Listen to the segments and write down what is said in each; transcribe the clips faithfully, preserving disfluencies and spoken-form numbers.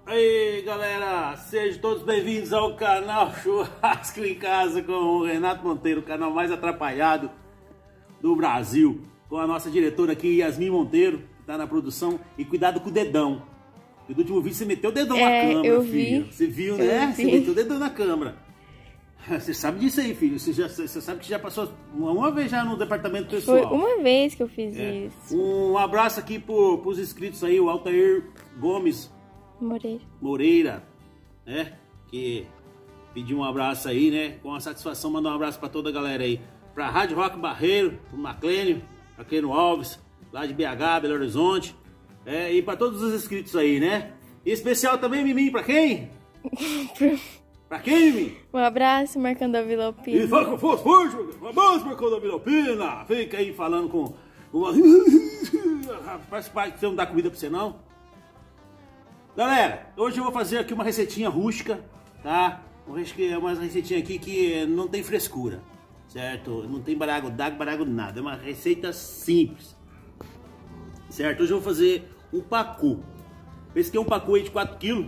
Aí galera, sejam todos bem-vindos ao canal Churrasco em Casa com o Renato Monteiro, o canal mais atrapalhado do Brasil, com a nossa diretora aqui, Yasmin Monteiro, que tá na produção. E cuidado com o dedão, e do último vídeo você meteu o dedão é, na câmera, eu filho. Vi. Você viu, eu né? Vi. Você meteu o dedão na câmera. Você sabe disso aí, filho. Você, já, você sabe que já passou uma, uma vez já no departamento pessoal. Foi uma vez que eu fiz é. isso. Um abraço aqui pro, pros inscritos aí, o Altair Gomes Moreira. Moreira, né? Que pediu um abraço aí, né? Com a satisfação, mandar um abraço pra toda a galera aí. Pra Rádio Rock Barreiro, pro Maclênio, pra Keno Alves, lá de B H, Belo Horizonte. É, e pra todos os inscritos aí, né? E especial também, Mimim, pra quem? Pra quem, Mimim? Um abraço, Marcão da Vila Alpina. E fala com força, força, um abraço, Marcão da Vila Alpina. Fica aí falando com... com... Rapaz, pai, você não dá comida pra você, não? Galera, hoje eu vou fazer aqui uma receitinha rústica, tá? Uma receitinha aqui que não tem frescura, certo? Não tem barago d'água, barago nada. É uma receita simples, certo? Hoje eu vou fazer um pacu. Pesquei um pacu aí de quatro quilos.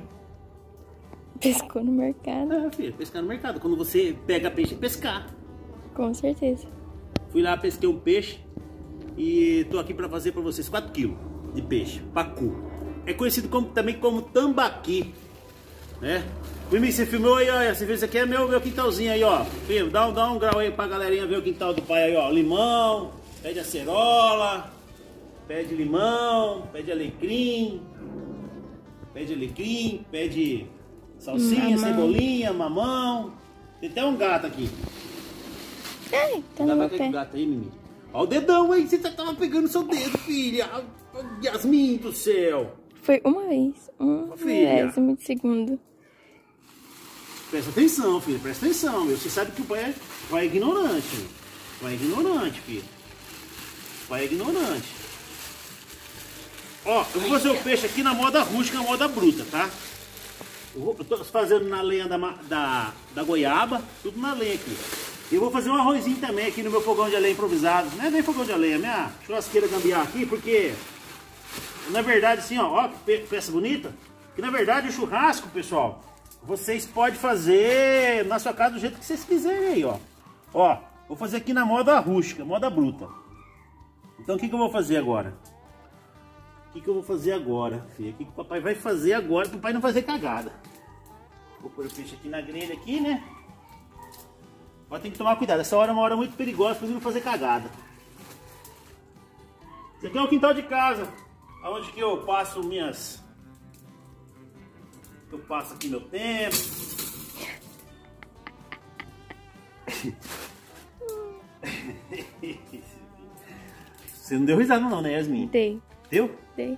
Pescou no mercado. É, filho, pescar no mercado. Quando você pega peixe, é pescar. Com certeza. Fui lá, pesquei um peixe e tô aqui pra fazer pra vocês quatro quilos de peixe, pacu. É conhecido como, também como tambaqui, né? Mimi, você filmou aí, ó, você viu isso aqui é meu, meu quintalzinho aí, ó. Filho, dá um, dá um grau aí pra galerinha ver o quintal do pai aí, ó. Limão, pé de acerola, pé de limão, pé de alecrim, pé de alecrim, pé de salsinha, mamão, cebolinha, mamão. Tem até um gato aqui. Ai, tá no meu pé. Gato aí, Mimi. Ó o dedão aí, você tava pegando seu dedo, filha. Yasmin do céu. Foi uma vez, um milésimo de segundo. Presta atenção, filho, presta atenção, meu. Você sabe que o pai é, o pai é ignorante, meu. O pai é ignorante, filho. O pai é ignorante. Ó, eu vou fazer o peixe aqui na moda rústica, na moda bruta, tá? Eu, vou, eu tô fazendo na lenha da, da, da goiaba, tudo na lenha aqui. E eu vou fazer um arrozinho também aqui no meu fogão de lenha improvisado. Não é nem fogão de lenha, minha churrasqueira gambiarra aqui, porque... Na verdade, assim, ó, ó, que peça bonita. Que na verdade o churrasco, pessoal, vocês podem fazer na sua casa do jeito que vocês quiserem aí, ó. Ó, vou fazer aqui na moda rústica, moda bruta. Então o que que eu vou fazer agora? O que que eu vou fazer agora, filho? O que que o papai vai fazer agora pro papai não fazer cagada? Vou pôr o peixe aqui na grelha aqui, né? Mas tem que tomar cuidado, essa hora é uma hora muito perigosa pra não fazer cagada. Esse aqui é o quintal de casa. Onde que eu passo minhas... Eu passo aqui meu tempo. Você não deu risada não, né, Yasmin? Dei. Deu? Dei.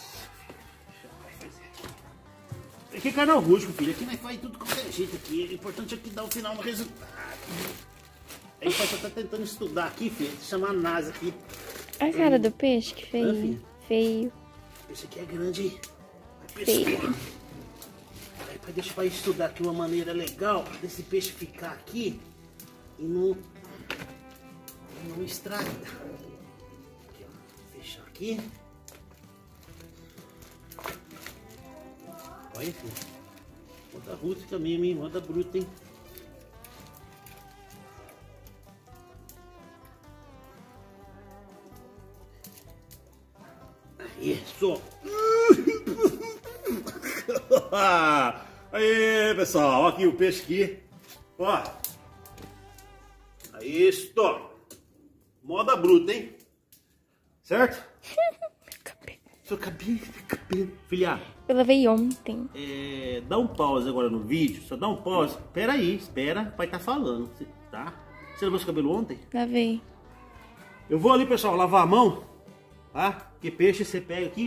Aqui é canal rústico, filho. Aqui nós faz tudo com qualquer jeito aqui. O importante é que dá o final no resultado. Aí o pai tá tentando estudar aqui, filho. Chamar a NASA aqui. A cara do peixe, que feio. Ah, feio. Esse aqui é grande, hein? Feio. Aí, pai, deixa eu estudar aqui uma maneira legal desse peixe ficar aqui e não, e não estraga. Aqui, ó. Fechar aqui. Olha, filho. Moda rústica mesmo, hein? Moda bruta, hein? Isso! Aí, pessoal, aqui o peixe aqui. Ó. Isso! Moda bruta, hein? Certo? Seu cabelo, cabelo. Filha, eu lavei ontem. É, dá um pause agora no vídeo. Só dá um pause. Espera aí, espera. O pai tá falando, tá? Você lavou seu cabelo ontem? Lavei. Eu vou ali, pessoal, lavar a mão. Tá? Que peixe você pega aqui.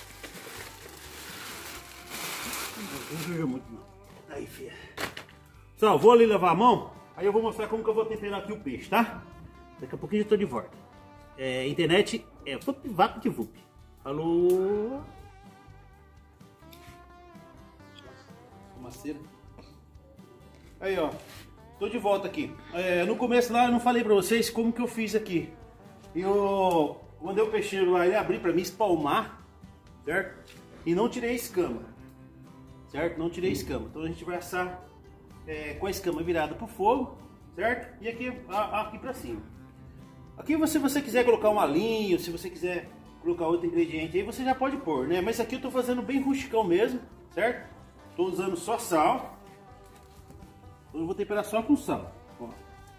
Aí, filha. Pessoal, vou ali lavar a mão. Aí eu vou mostrar como que eu vou temperar aqui o peixe, tá? Daqui a pouquinho eu tô de volta. É, internet é vapo de vup. Alô? Fumaceira. Aí, ó. Tô de volta aqui. É, no começo lá eu não falei pra vocês como que eu fiz aqui. Eu mandei o peixeiro lá, ele abrir pra mim espalmar, certo? E não tirei a escama. certo? Não tirei escama. Então a gente vai assar é, com a escama virada pro fogo, certo? E aqui, a, aqui pra cima. Aqui se você quiser colocar um alinho, se você quiser colocar outro ingrediente aí, você já pode pôr, né? Mas aqui eu tô fazendo bem rusticão mesmo, certo? Tô usando só sal. Então eu vou temperar só com sal. Ó.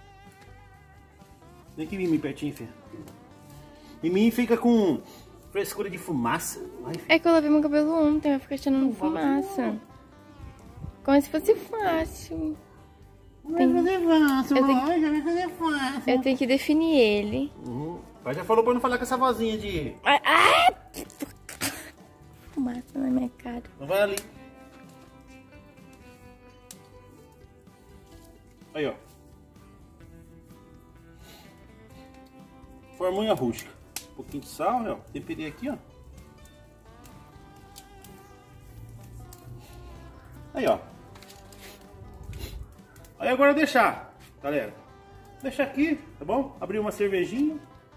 Vem aqui, Mimi, pertinho, filho. Mimi fica com frescura de fumaça. Vai, é que eu lavei meu cabelo ontem, vai ficar cheirando fumaça. Como se fosse fácil. Vai Tem... fazer fácil, eu tenho... vai fazer fácil. Eu tenho que definir ele. Uhum. O pai já falou pra não falar com essa vozinha de... Ai, ai! Fumaça na minha cara. Não vai ali. Aí, ó. Formunha rústica. Um pouquinho de sal, né? Ó. Temperei aqui, ó. Aí, ó. Aí agora deixar, galera. Deixa aqui, tá bom? Abrir uma cervejinha.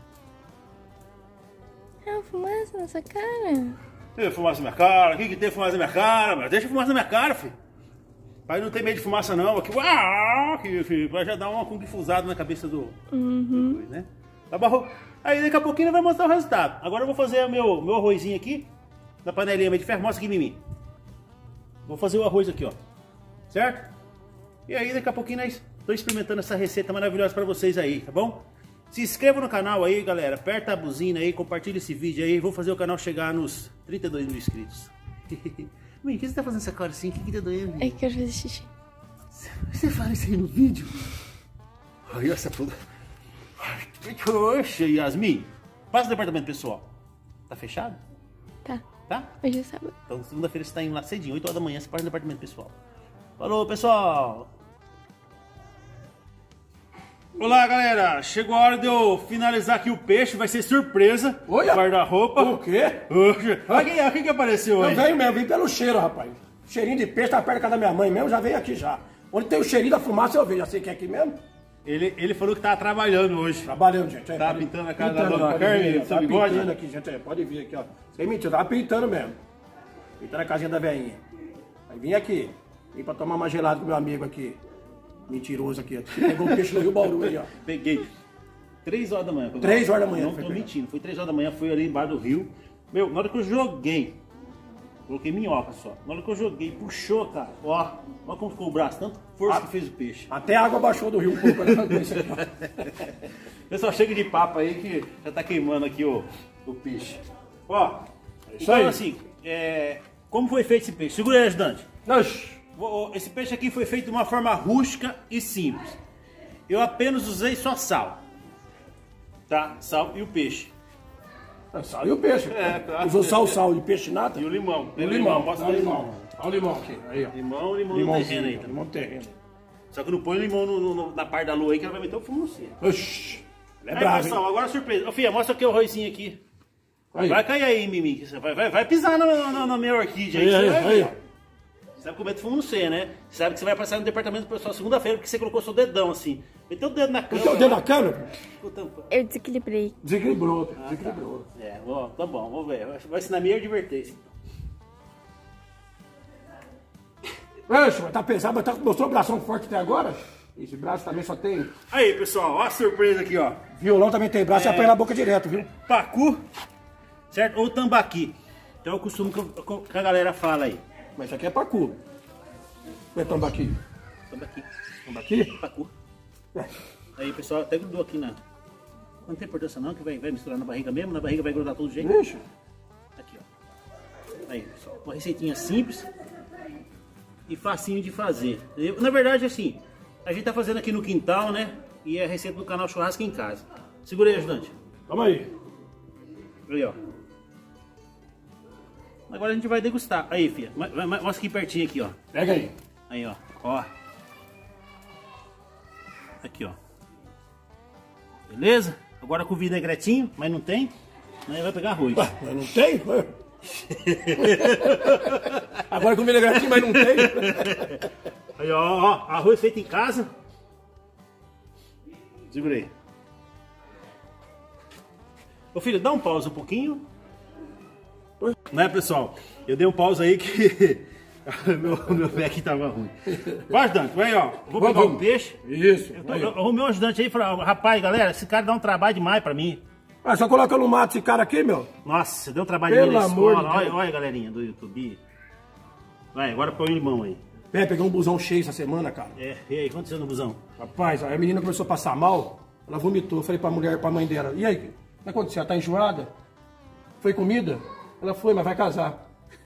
Ah, fumaça nessa cara. Tem fumaça na minha cara? O que que tem fumaça na minha cara? Mas deixa fumaça na minha cara, filho. Pai não tem medo de fumaça não. Aqui, uau, aqui, filho. Vai já dar uma confusada na cabeça do... Uhum. do né? Tá bom? Aí daqui a pouquinho vai mostrar o resultado. Agora eu vou fazer o meu, meu arrozinho aqui. Na panelinha de ferro. Mostra aqui, Mimi. Vou fazer o arroz aqui, ó. Certo? E aí daqui a pouquinho nós estou experimentando essa receita maravilhosa para vocês aí, tá bom? Se inscreva no canal aí, galera. Aperta a buzina aí, compartilha esse vídeo aí. Vou fazer o canal chegar nos trinta e dois mil inscritos. Mãe, o que você tá fazendo essa cara assim? O que que tá doendo? É que eu fiz xixi. Você fala isso aí no vídeo? Ai, essa puta. Ai, poxa, Yasmin. Passa o departamento pessoal. Tá fechado? Tá. Tá? Hoje é sábado. Então segunda-feira você tá indo lá cedinho, oito horas da manhã, você passa no departamento pessoal. Falou, pessoal! Olá, galera! Chegou a hora de eu finalizar aqui o peixe, vai ser surpresa. Olha! Guarda-roupa. O quê? Olha quem, olha quem que apareceu aí. Eu venho mesmo, vim pelo cheiro, rapaz. Cheirinho de peixe, tá perto da casa da minha mãe mesmo, já veio aqui já. Onde tem o cheirinho da fumaça eu vejo, já sei que é aqui mesmo. Ele, ele falou que tava trabalhando hoje. Trabalhando, gente. Aí, tá pode... pintando a casa pintando, da dona Carmen, tá pintando aqui, gente. Aí, pode vir aqui, ó. Sem mentira, tava pintando mesmo. Pintando a casinha da velhinha. Aí vim aqui. Vim pra tomar uma gelada com meu amigo aqui. Mentiroso aqui, ó. Pegou o peixe no Rio Bauru aí, ó. Peguei. Três horas da manhã. Três horas da manhã. Não tô pegar. Mentindo. Foi três horas da manhã, fui ali embaixo do rio. Meu, na hora que eu joguei, coloquei minhoca só. Na hora que eu joguei, puxou, cara. Ó, ó como ficou o braço. Tanto força ah, que fez o peixe. Até a água baixou do rio um pouco. Né? Pessoal, chega de papo aí que já tá queimando aqui o, o peixe. Ó, é isso então aí. assim, é, como foi feito esse peixe? Segura aí, ajudante. Oxi. Esse peixe aqui foi feito de uma forma rústica e simples. Eu apenas usei só sal. Tá? Sal e o peixe. É, sal e o peixe. É, claro. Usou sal, sal e peixe nata? E o limão. E o limão. Posso dar limão. Olha o limão aqui. Aí, ó. Limão, limão no terreno aí. Tá? Limão no terreno. Só que não põe o limão no, no, na parte da lua aí que ela vai meter o fumo no céu. Oxi. É bravo, pessoal, hein? Agora surpresa. Ô, filha, mostra aqui o arrozinho aqui. Aí. Vai cair aí, Mimi. Vai, vai, vai pisar na, na, na minha orquídea aí. Aí, aí, aí, ó. Você sabe que o medo fumo no C, né? Você sabe que você vai passar no departamento do pessoal segunda-feira porque você colocou seu dedão assim. Meteu o dedo na câmera. Meteu o dedo na câmera? Eu desequilibrei. Desequilibrou, ah, desequilibrou. Tá. É, ó, tá bom, vamos ver. Vai ensinar minha advertência. Oxe, mas tá pesado, mas tá, mostrou o bração forte até agora? Esse braço também só tem... Aí, pessoal, ó a surpresa aqui, ó. Violão também tem braço, é... você apanha na boca direto, viu? Pacu, certo? Ou tambaqui. Então é o costume que a galera fala aí. Mas isso aqui é pacu. Não é tambaqui? Tambaqui. Tambaqui? Pacu. É. Aí, pessoal, até grudou aqui na... Não tem importância não, que vai, vai misturar na barriga mesmo. Na barriga vai grudar todo jeito. Vixe. Aqui, ó. Aí, pessoal. Uma receitinha simples e facinho de fazer. Na verdade, assim, a gente tá fazendo aqui no quintal, né? E é a receita do canal Churrasco em Casa. Segura aí, ajudante. Toma aí. Aí, ó. Agora a gente vai degustar. Aí, filha. Mostra aqui pertinho aqui, ó. Pega aí. Aí, ó. Ó. Aqui, ó. Beleza? Agora com o vinagretinho, mas não tem. Aí vai pegar arroz. Ah, mas não tem? Agora com vinagretinho, mas não tem? Aí, ó, ó. Arroz feito em casa. Segura aí. Ô, filho, dá um pausa um pouquinho. Né, pessoal? Eu dei um pause aí que meu, meu pé aqui tava ruim. Vai, ajudante, vai, ó. Vou Vamos, pegar vamos. um peixe. Isso. Eu, tô, eu arrumei um ajudante aí e falei, rapaz, galera, esse cara dá um trabalho demais pra mim. Ah, só coloca no mato esse cara aqui, meu. Nossa, deu um trabalho Pelo demais na amor escola. de Deus. Olha, olha, galerinha do YouTube. Vai, agora põe o limão aí. É, peguei um busão cheio essa semana, cara. É, e aí, o que aconteceu no busão? Rapaz, aí a menina começou a passar mal, ela vomitou. Eu falei pra mulher, pra mãe dela, e aí, o que aconteceu? Ela tá enjoada? Foi comida? Ela foi, mas vai casar.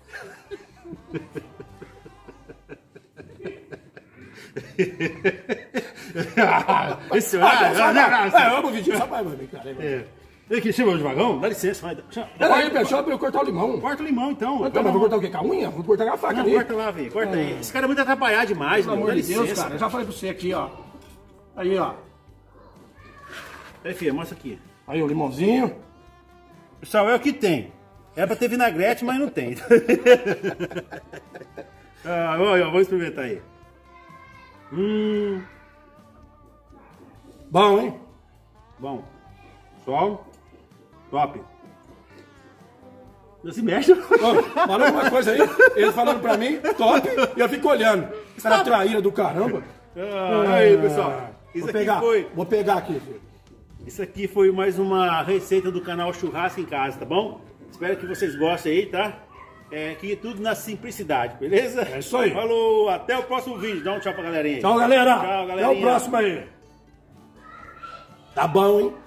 Esse Ah, ah, não, não, não, é, eu amo o vídeo, só vai, mano, cara. É. Vem aqui, chama o devagão, dá licença, vai. Peraí, pessoal, pra eu cortar o limão. Corta o limão então. Então, mas vou cortar o quê? Com a unha? Vou cortar com a faca Não, ali. corta lá, velho, corta aí. Esse cara é muito atrapalhado demais, Pelo meu. Dá amor de licença. Deus, cara. Eu já falei pra você aqui, ó. Aí, ó. Aí, filha, mostra aqui. Aí, o limãozinho. Pessoal, é o que tem. É pra ter vinagrete, mas não tem. Ah, olha, vamos experimentar aí. Hum. Bom, hein? Bom. Sol. Top. Não se mexe. Ó, falando uma coisa aí, ele falando pra mim, top, e eu fico olhando. Essa traíra do caramba. Ah, aí, pessoal. Isso Vou aqui pegar, foi. vou pegar aqui, filho. Isso aqui foi mais uma receita do canal Churrasco em Casa, tá bom? Espero que vocês gostem aí, tá? É, aqui tudo na simplicidade, beleza? É isso aí. Falou, até o próximo vídeo. Dá um tchau pra galerinha aí. Tchau, galera. Tchau, Até galerinha. o próximo aí. Tá bom, hein?